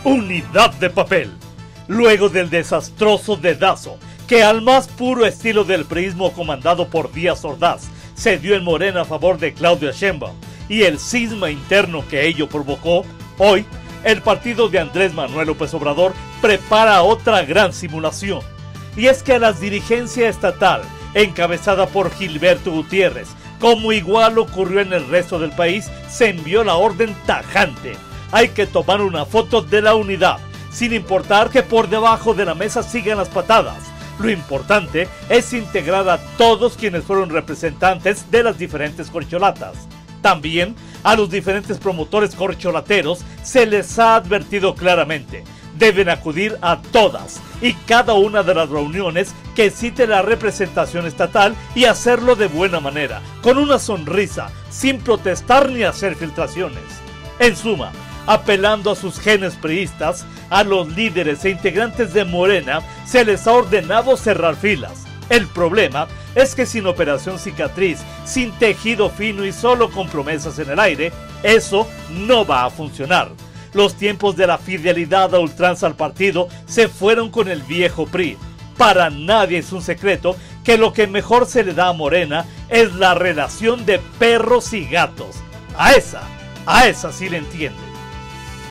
Unidad de papel. Luego del desastroso dedazo que al más puro estilo del priismo comandado por Díaz Ordaz se dio en Morena a favor de Claudia Sheinbaum y el cisma interno que ello provocó, hoy el partido de Andrés Manuel López Obrador prepara otra gran simulación. Y es que a la dirigencia estatal, encabezada por Gilberto Gutiérrez, como igual ocurrió en el resto del país, se envió la orden tajante: hay que tomar una foto de la unidad, sin importar que por debajo de la mesa sigan las patadas. Lo importante es integrar a todos quienes fueron representantes de las diferentes corcholatas. También a los diferentes promotores corcholateros se les ha advertido claramente: deben acudir a todas y cada una de las reuniones que cite la representación estatal y hacerlo de buena manera, con una sonrisa, sin protestar ni hacer filtraciones. En suma, apelando a sus genes priistas, a los líderes e integrantes de Morena se les ha ordenado cerrar filas. El problema es que sin operación cicatriz, sin tejido fino y solo con promesas en el aire, eso no va a funcionar. Los tiempos de la fidelidad a ultranza al partido se fueron con el viejo PRI. Para nadie es un secreto que lo que mejor se le da a Morena es la relación de perros y gatos. A esa sí le entiende.